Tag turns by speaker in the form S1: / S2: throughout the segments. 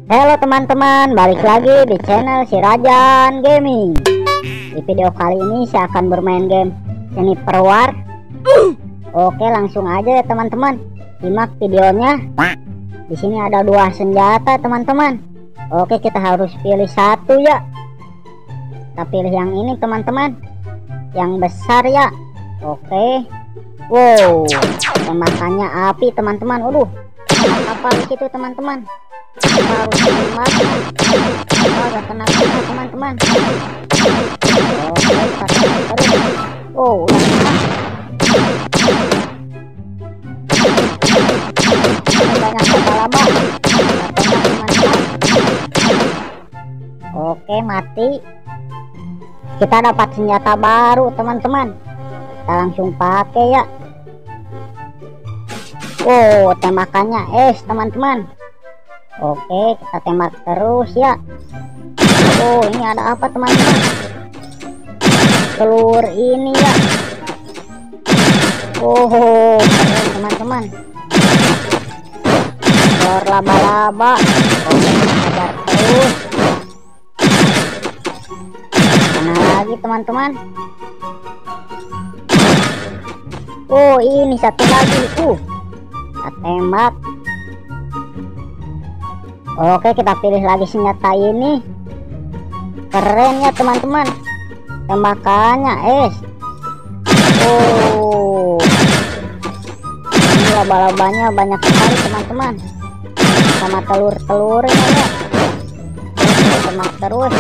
S1: Halo teman-teman, balik lagi di channel si Rajan Gaming. Di video kali ini saya akan bermain game Sniper War. Oke, langsung aja ya teman-teman, simak videonya. Di sini ada dua senjata teman-teman. Oke, kita harus pilih satu ya. Kita pilih yang ini teman-teman, yang besar ya. Oke. Wow, tembakannya api teman-teman. Waduh, apa di situ teman-teman? Harus tembak. Agak kena teman-teman. Oke, kita tembak terus. Wow, udah kena. Banyak laba-laba. Oke, mati. Kita dapat senjata baru teman-teman. Kita langsung pakai ya. Oh, tembakannya es teman-teman. Oke, kita tembak terus ya. Oh, ini ada apa teman-teman? Telur ini ya. Oh, keren teman-teman. Telur laba-laba. Oke, kita hajar terus. Mana lagi teman-teman? Oh, ini satu lagi. Kita tembak. Oke, kita pilih lagi senjata ini. Keren ya teman-teman, tembakannya es. Oh, ini laba-labanya banyak sekali teman-teman, sama telur-telurnya ya. Oke, tembak terus.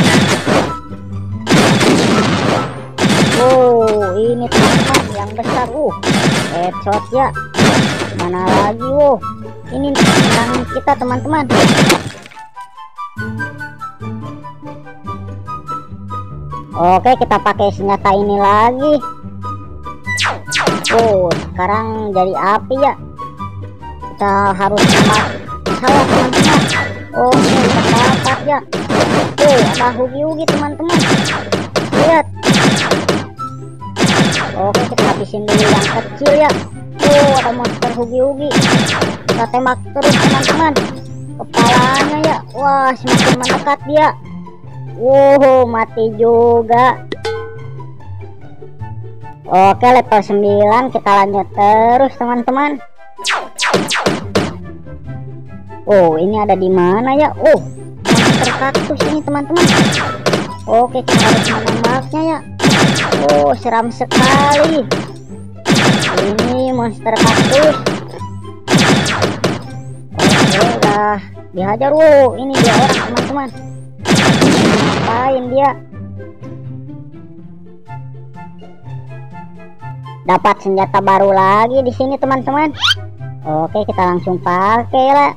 S1: Oh, ini teman-teman yang besar. Headshot ya. Mana lagi? Ini tendangan kita teman-teman. Oke, kita pakai senjata ini lagi. Sekarang jadi api ya. Kita harus tembak pesawat teman-teman. Oke, kita dapat ya. Ada hugi-hugi teman-teman. Lihat. Oke, kita habisin dulu yang kecil ya. Ada monster hugi-hugi. Kita tembak terus teman-teman. Kepalanya ya. Wah, semakin mendekat dia. Wow, mati juga. Oke, level 9. Kita lanjut terus teman-teman. Ini ada di mana ya? Monster kaktus ini teman-teman. Oke, kita harus menembaknya ya. Seram sekali. Ini monster kaktus. Oke, udah dihajar. Ini dia orang teman-teman. Ngapain dia? Dapat senjata baru lagi di sini teman-teman. Oke, kita langsung pakai lah.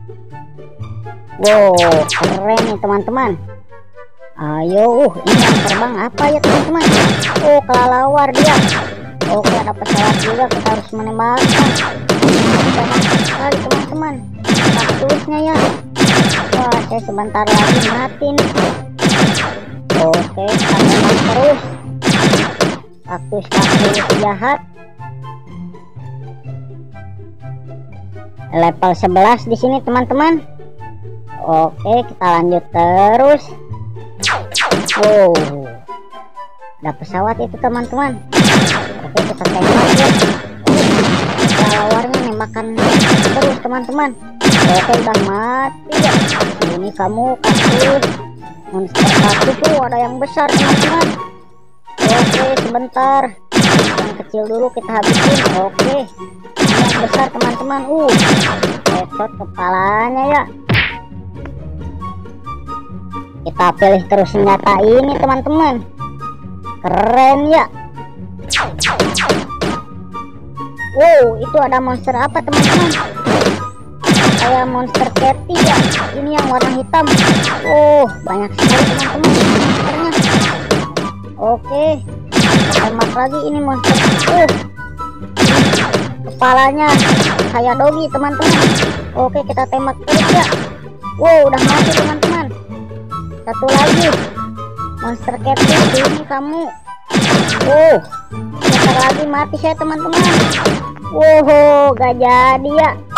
S1: Wow, keren nih teman-teman. Ayo, ini yang terbang apa ya teman-teman? Kelelawar dia. Oke, ada pesawat juga, kita harus menembakkan. Banyak sekali teman-teman kaktusnya ya. Wah, saya sebentar lagi mati nih. Oke, kita tembak terus. Kaktus jahat. Level 11 di sini teman-teman. Oke, kita lanjut terus. Ada pesawat itu teman-teman. Oke, kita tembak ya. Lawarnya nembakan terus teman-teman. Oke, udah mati ya. Ini kamu kaktus. Monster kaktus ada yang besar teman-teman. Oke, sebentar. Yang kecil dulu kita habisin. Oke, yang besar teman-teman. Headshot kepalanya ya. Kita pilih terus senjata ini teman-teman. Keren ya. Itu ada monster apa teman-teman? Kayak monster Catty ya. Ini yang warna hitam. Banyak sekali teman-teman monsternya. Oke, tembak lagi ini monster. Kepalanya kayak dogi teman-teman. Oke, kita tembak terus ya. Udah mati teman-teman. Satu lagi monster Catty, ini kamu. Bentar lagi mati saya teman-teman. Gak jadi ya.